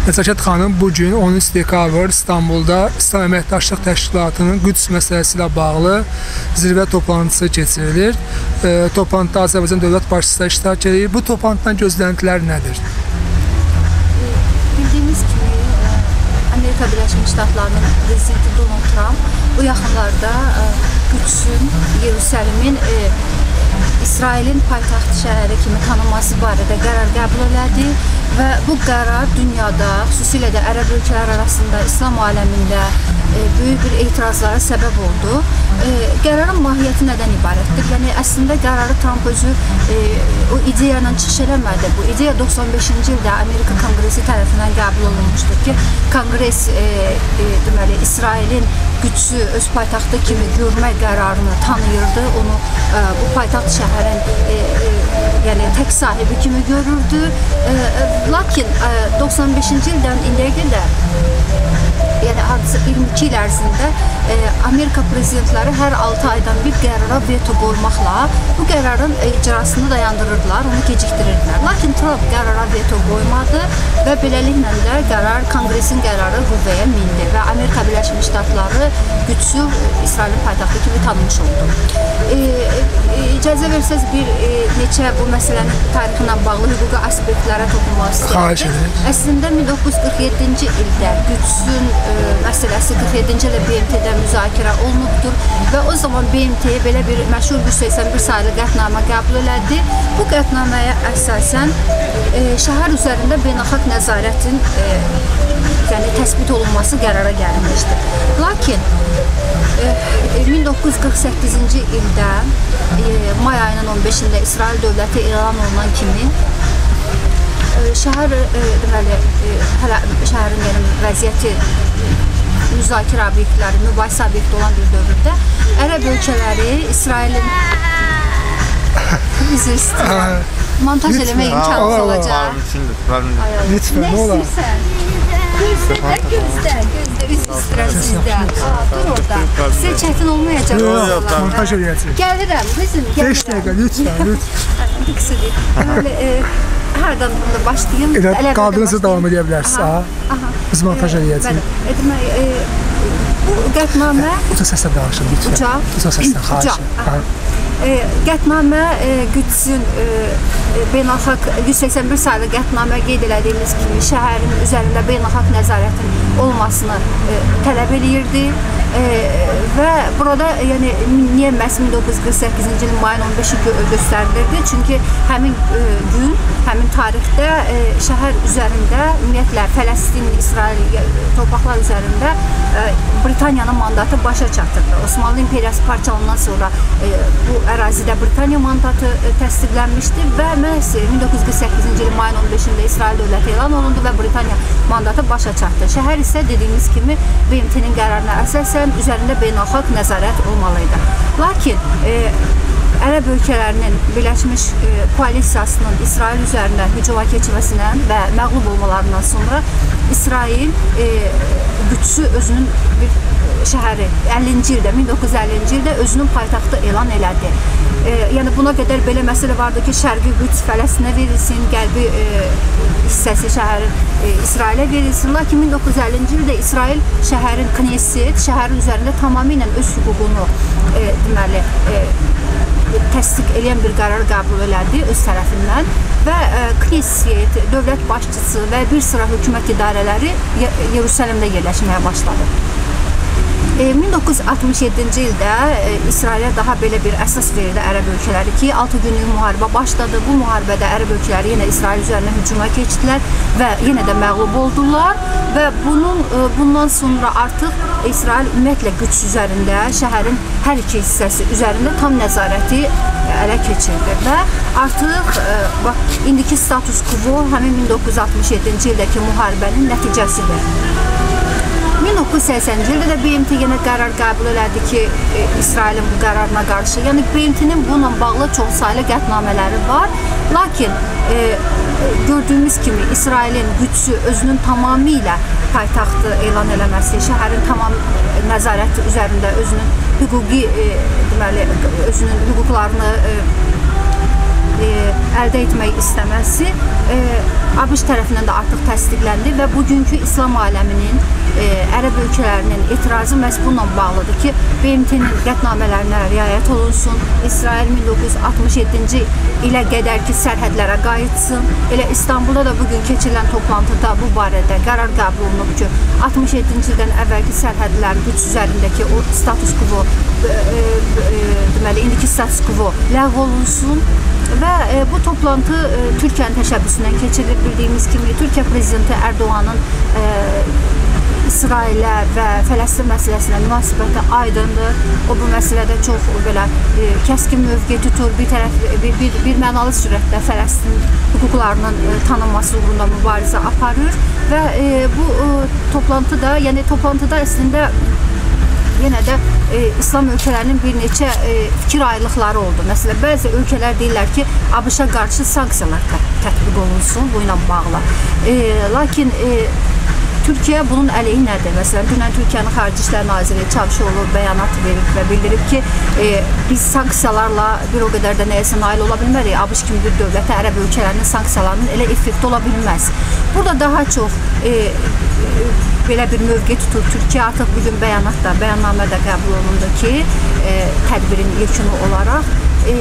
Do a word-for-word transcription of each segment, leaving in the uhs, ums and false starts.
Nəzakət xanım bugün on üç dekabr İstanbulda İslam Əməkdaşlıq Təşkilatının Qüds məsələsi ilə bağlı zirvə toplantısı keçirilir. E, toplantıda Azərbaycan Dövlət Başçısı da iştirak edir. Bu toplantıdan gözləntilər nədir? Bildiyimiz kimi Amerika Birləşmiş Ştatlarının prezidenti Donald Trump bu yaxınlarda Qüdsün, Yerusəlimin İsrailin paytaxt şəhəri kimi tanınması barədə qərar qəbul elədi və bu qərar dünyada, xüsusilə də ərəb ölkələr arasında, İslam aləmində e, böyük bir etirazlara səbəb oldu. E, qərarın mahiyyəti nədən ibarətdir? Yəni, əslində qərarı Trump özü e, o ideya ilə çıxış eləmədi. Bu ideya doxsan beşinci ildə Amerika Konqresi tərəfindən qəbul olunmuşdur ki, Konqres e, e, deməli, İsrailin Qüdsü öz paytaxtı kimi görmək qərarını tanıyırdı. Onu e, bu paytaxt şəhərin e, e, yəni, tək sahibi kimi görürdü. E, e, lakin e, doxsan beşinci ildən indiyə qədər, yəni hardasa iyirmi iki il ərzində e, Amerika prezidentləri hər altı aydan bir qərara veto qoymaqla bu qərarın icrasını dayandırırdılar, onu gecikdirirdilər. Lakin Trump qərara veto qoymadı və beləliklə də qərar, Konqresin qərarı qüvvəyə mindi və Amerika Birləşmiş Ştatları Qüdsü İsrailin paytaxtı kimi tanımış oldu. E, e, icazə versəz bir e, neçə bu məsələnin tarixi ilə bağlı hüquqi aspektlərə toxunmaq istəyirəm. Əslində min doqquz yüz qırx yeddinci ildə Qüdsün e, məsələsi qırx yeddinci ildə B M T-də müzakirə olunubdur və o zaman B M T belə bir məşhur yüz səksən bir sayılı qətnamə qəbul elədi. Bu qətnaməyə əsasən e, şəhər üzərində beynəlxalq nəzarətin e, yəni təsbit olunması qərara gəlmişdir. Lakin e, min doqquz yüz qırx səkkizinci ildə e, may ayının on beşində İsrail dövləti elan olunan kimi e, şəhər e, deməli e, hələ şəhərin yəni, vəziyyəti müzakirə obyektləri, mübahisə obyekti olan bir dövrdə ərəb ölkələri İsrailin üzr istəyirəm. Montaj eləmək imkanımız olacaq. Lütfən, nə olar? Gözdə, gözdə, gözdə, üz istirəm sizdə. Dur orada. Sizə çətin olmayacaq. Yox, montaj eləyəcək. Gəlirəm, bizim, gəlirəm. beş dəqiqə, lütfən, lütfən. Bir qısa deyil. Deməli, hərdən burada başlayayım. Elə qaldığınızı davam edə bilərsiniz. Biz montaj eləyəcəyik. Deməli, bu qətnamə... Uca səslə danışın, lütfən. Uca? Uca səslə, xahişim. E, qətnamə e, Qüdsün e, beynəlxalq yüz səksən bir sayılı qətnamə qeyd elədiyimiz kimi şəhərin üzərində beynəlxalq nəzarətin olmasını e, tələb eləyirdi e, və burada yəni, niyə məhz min doqquz yüz qırx səkkizinci ilin mayın on beşi göstərilirdi? Çünki həmin e, gün, həmin tarixdə e, şəhər üzərində ümumiyyətlə Fələstin, İsrail torpaqlar üzərində e, Britaniyanın mandatı başa çatırdı. Osmanlı İmperiyası parçalandan sonra e, bu ərazidə Britaniya mandatı təsdiqlənmişdi və məhz min doqquz yüz qırx səkkizinci ilin mayın on beşində İsrail dövləti elan olundu və Britaniya mandatı başa çatdı. Şəhər isə dediyimiz kimi B M T-nin qərarına əsasən üzərində beynəlxalq nəzarət olmalıydı. Lakin e, ərəb ölkələrinin Birləşmiş e, koalisiyasının İsrail üzərində hücuma keçməsindən və məğlub olmalarından sonra İsrail e, Qüdsü özünün bir şəhəri əllinci ildə, min doqquz yüz əllinci ildə özünün paytaxtı elan elədi. E, yəni buna qədər belə məsələ vardı ki, Şərqi Qüds Fələstinə verilsin, qərbi e, hissəsi şəhərin e, İsrailə verilsin. Lakin min doqquz yüz əllinci ildə İsrail şəhərin Knesset, şəhərin üzərində tamamilə öz hüququnu e, deməli, e, təsdiq edən bir qərar qəbul elədi öz tərəfindən və e, Knesset, dövlət başçısı və bir sıra hökumət idarələri Yerusəlimdə yerləşməyə başladı. E, min doqquz yüz altmış yeddinci ildə e, İsrailə daha belə bir əsas verildi ərəb ölkələri ki, altı günlük müharibə başladı. Bu müharibədə ərəb ölkələri yenə İsrail üzərinə hücuma keçdilər və yenə də məğlub oldular və bunun e, bundan sonra artıq İsrail ümumiyyətlə Qüds üzərində, şəhərin hər iki hissəsi üzərində tam nəzarəti ələ keçirdi və artıq e, bax, indiki status quo həmin min doqquz yüz altmış yeddinci ildəki müharibənin nəticəsidir. min doqquz yüz səksəninci ildə də B M T yenə qərar qəbul elədi ki, e, İsrailin bu qərarına qarşı. Yəni B M T-nin bununla bağlı çox saylı qətnamələri var. Lakin e, gördüyümüz kimi İsrailin Qüdsü özünün tamamilə paytaxtı elan eləməsi, şəhərin tamam nəzarəti üzərində özünün hüquqi e, deməli, özünün hüquqlarını e, e, əldə etmək istəməsi e, ABŞ tərəfindən də artıq təsdiqləndi və bugünkü İslam aləminin, e, ərəb ölkələrinin etirazı məhz bununla bağlıdır ki, B M T-nin qətnamələrinə riayət olunsun, İsrail min doqquz yüz altmış yeddinci ilə qədərki sərhədlərə qayıtsın. Elə İstanbulda da bugün keçirilən toplantıda bu barədə qərar qəbul olunub ki, altmış yeddinci ildən əvvəlki sərhədlər güc üzərindəki o status quo, e, e, deməli, indiki status quo ləğv olunsun və e, bu toplantı e, Türkiyənin təşəbbüsündən keçirilir. Bildiyimiz kimi Türkiyə prezidenti Ərdoğanın e, İsrailə və Fələstin məsələsinə münasibəti aydındır. O bu məsələdə çox belə e, kəskin mövqe tutur. Bir tərəf bir, bir, bir mənalı sürətdə Fələstin hüquqlarının e, tanınması uğrunda mübarizə aparır və e, bu e, toplantıda, yəni toplantıda əslində yenə də e, İslam ölkələrinin bir neçə e, fikir ayrılıqları oldu. Məsələn, bəzi ölkələr deyirlər ki, ABŞ-a qarşı sanksiyalar tə tətbiq olunsun bu ilə bağlı. E, lakin e, Türkiyə bunun əleyhi nədir? Məsələn, dünən Türkiyənin Xarici İşlər Naziri Çavuşoğlu bəyanat verib və bildirib ki, e, biz sanksiyalarla bir o qədər də nəyəsə nail ola bilmərik. ABŞ kimi bir dövlətə ərəb ölkələrinin sanksiyalarının elə effekti ola bilməz. Burada daha çox e, e, belə bir mövqe tutur. Türkiyə artıq bugün bəyanatda, bəyannamədə qəbul olundu ki, e, tədbirin yekunu olaraq e,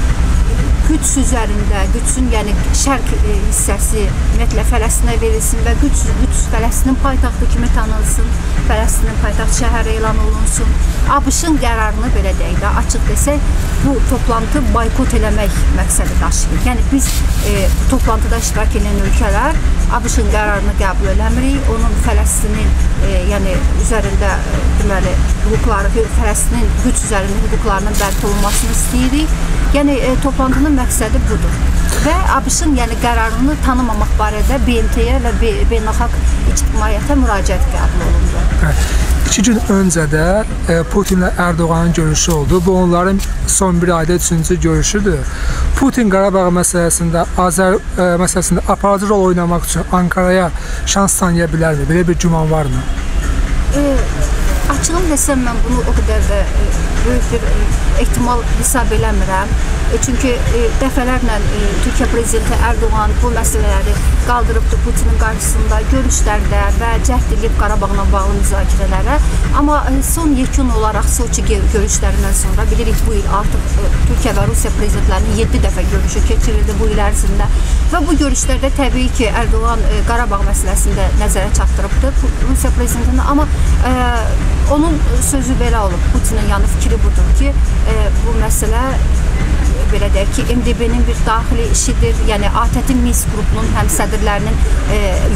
Qüds üzərində, Qüdsün, yəni şərq e, hissəsi ümumiyyətlə Fələstinə verilsin və Qüds, Qüds Fələstinin paytaxtı kimi tanınsın, Fələstinin paytaxt şəhəri elan olunsun. ABŞ-ın qərarını belə deyək də, açıq desək, bu toplantı boykot eləmək məqsədi daşıyır. Yəni biz e, toplantıda iştirak edən ölkələr ABŞ-ın qərarını qəbul eləmirik, onun Fələstinin e, yəni üzərində e, deməli hüquqları, Fələstinin Qüds üzərində hüquqlarının bərpa olunmasını istəyirik. Yəni e, toplantının məqsədi budur. Və ABŞ-ın yəni qərarını tanımamaq barədə B M T-yə və beynəlxalq ictimaiyyətə müraciət qəbul olundu. Evet. İki gün öncə də e, Putinlə Ərdoğanın görüşü oldu. Bu onların son bir ayda üçüncü görüşüdür. Putin Qarabağ məsələsində, Azər e, məsələsində aparıcı rol oynamaq üçün Ankaraya şans tanıya bilərmi? Belə bir güman varmı? E, açığım desəm, mən bunu o qədər də e, böyük bir e, ehtimal hesab eləmirəm. E, çünki e, dəfələrlə e, Türkiyə prezidenti Ərdoğan bu məsələləri qaldırıbdı Putinin qarşısında görüşlərdə və cəhd edib Qarabağla bağlı müzakirələrə. Amma e, son yekun olaraq Soçi görüşlərindən sonra bilirik bu il artıq e, Türkiyə və Rusiya prezidentlərinin yeddi dəfə görüşü keçirildi bu il ərzində. Və bu görüşlərdə təbii ki, Ərdoğan e, Qarabağ məsələsində nəzərə çatdırıbdı Rusiya prezidentini. Amma e, onun sözü belə olub, Putinin yanı fikri budur ki, e, bu məsələ belə deyək ki, M D B-nin bir daxili işidir. Yəni A T T Minsk qrupunun həm sədrlərinin e,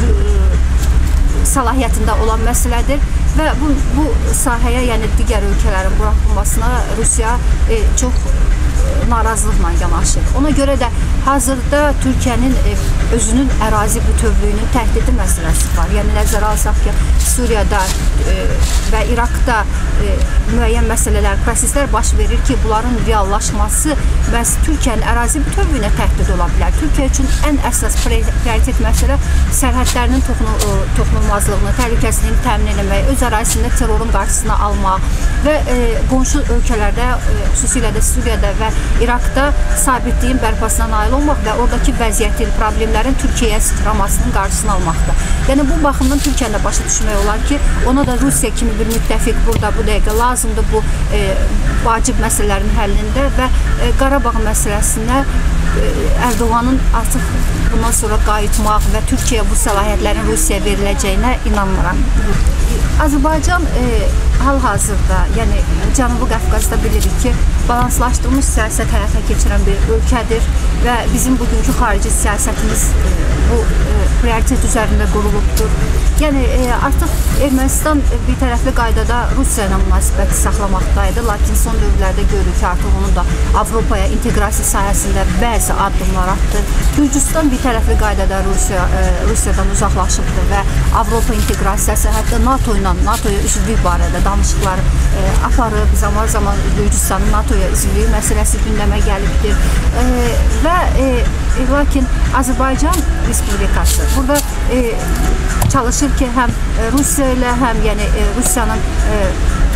səlahiyyətində olan məsələdir və bu, bu sahəyə, yəni digər ölkələrin buraxılmasına Rusiya e, çox narazılıqla yanaşır. Ona görə də hazırda Türkiyənin e, özünün ərazi bütövlüyünün təhdidi məsələsi var. Yəni nəzərə alsaq ki, Suriyada e, və İraqda e, müəyyən məsələlər, proseslər baş verir ki, bunların reallaşması məhz Türkiyənin ərazi bütövlüyünə təhdid ola bilər. Türkiyə üçün ən əsas prioritet məsələ sərhədlərinin toxunulmazlığını, təhlükəsizliyini təmin etmək, öz ərazisində terrorun qarşısını almaq və e, qonşu ölkələrdə, e, xüsusilə də Suriyada və İraqda sabitliyin bərpasına nail olmaq və oradakı vəziyyətin, problemlərin Türkiyəyə sıçramasının qarşısını almaqdır. Yəni bu baxımdan Türkiyəndə başa düşmək olar ki, ona da Rusiya kimi bir müttəfiq burada bu dəqiqə lazımdır bu e, vacib məsələlərin həllində və e, Qarabağ məsələsinə e, Ərdoğanın artıq bundan sonra qayıtmaq və Türkiyəyə bu səlahiyyətlərin Rusiyaya veriləcəyinə inanmıram. Azərbaycan e, hal-hazırda, yəni Cənubi Qafqazda bilirik ki, balanslaşdırılmış siyasət həyata keçirən bir ölkədir və bizim bugünkü xarici siyasətimiz e, bu e, prioritet üzərində qurulubdur. Yəni e, artıq Ermənistan bir tərəfli qaydada Rusiya ilə münasibəti saxlamaqdaydı, lakin son dövrlərdə görürük ki, artıq onun da Avropaya inteqrasiya sayəsində bəzi addımlar atdı. Gürcüstan bir tərəfli qaydada Rusiya, e, Rusiyadan uzaqlaşıbdır və Avropa inteqrasiyası, hətta NATO ilə, NATOya üzvlük barədə danışıqlar e, aparıb, zaman-zaman Gürcüstanın NATOya üzvlüyü məsələsi gündəmə gəlibdir. E, və e, lakin Azərbaycan Respublikası burada e, çalışır ki, həm Rusiya ilə, həm yəni e, Rusiyanın e,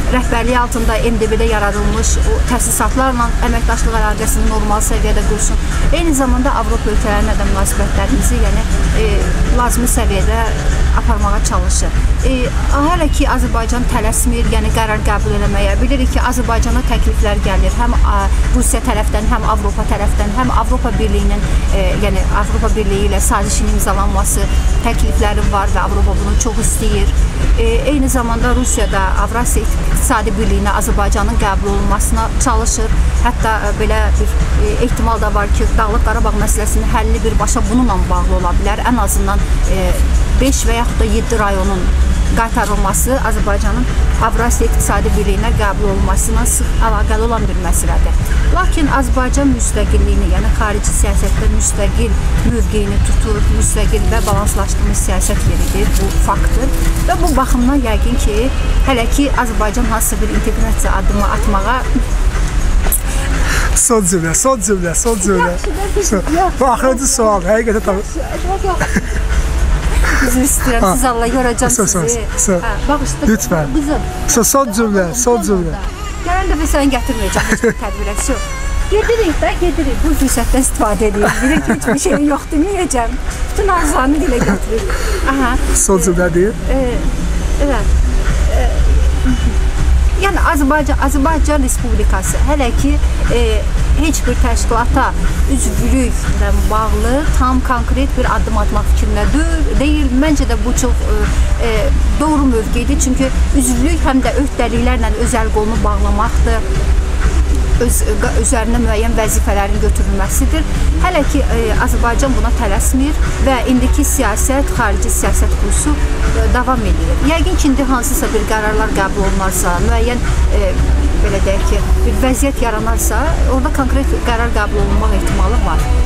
rəhbərliyi altında M D B-də yaradılmış o təsisatlarla əməkdaşlıq əlaqəsini normal səviyyədə qursun. Eyni zamanda Avropa ölkələrlə də münasibətlərimizi yəni e, lazımi səviyyədə aparmağa çalışır. E, hələ ki Azərbaycan tələsmir, yəni qərar qəbul eləməyə. Bilirik ki, Azərbaycana təkliflər gəlir. Həm a, Rusiya tərəfdən, həm Avropa tərəfdən, həm Avropa Birliyinin, e, yəni Avropa Birliyi ilə sazişin imzalanması təklifləri var və Avropa bunu çox istəyir. E, eyni zamanda Rusiya da Avrasiya İqtisadi Birliyinə Azərbaycanın qəbul olunmasına çalışır. Hətta e, belə bir e, ehtimal da var ki, Dağlıq Qarabağ məsələsinin həlli birbaşa bununla bağlı ola bilər. Ən azından e, beş və yaxud da yeddi rayonun qaytarılması Azərbaycanın Avrasiya İqtisadi Birliyinə qəbul olunmasına sıx əlaqəli olan bir məsələdir. Lakin Azərbaycan müstəqilliyini, yəni xarici siyasətdə müstəqil mövqeyini tutur, müstəqil və balanslaşdırılmış siyasət yeridir, bu faktdır. Və bu baxımdan yəqin ki, hələ ki Azərbaycan hansısa bir inteqrasiya addımı atmağa Son cümlə, son cümlə, son cümlə. Bu axırıncı sual, həqiqətən tabii. Üzr istəyirəm, siz Allah yoracam sizi. Hə, bağışla. Lütfən. Qızım. Son cümlə, son cümlə. Gələn dəfə səni gətirməyəcəm heç bir tədbirə. Gedirik də, gedirik. Bu fürsətdən istifadə edirik. Bilir ki, hiçbir şey yoxdur, niyəcəm. Bütün arzularını dilə götürür. Aha. Son cümlə deyil. Evet. Yəni Azərbaycan, Azərbaycan Respublikası hələ ki e, heç bir təşkilata üzvlüklə bağlı tam konkret bir addım atmaq fikrində deyil. Məncə də bu çox e, doğru mövqedir. Çünki üzvlük həm də öhdəliklərlə öz əl qolunu bağlamaqdır. Öz, üzərinə müəyyən vəzifələrin götürülməsidir. Hələ ki e, Azərbaycan buna tələsmir və indiki siyasət, xarici siyasət kursu e, davam edir. Yəqin ki, indi hansısa bir qərarlar qəbul olunarsa, müəyyən e, belə deyək ki, bir vəziyyət yaranarsa, orada konkret qərar qəbul olunmaq ehtimalı var.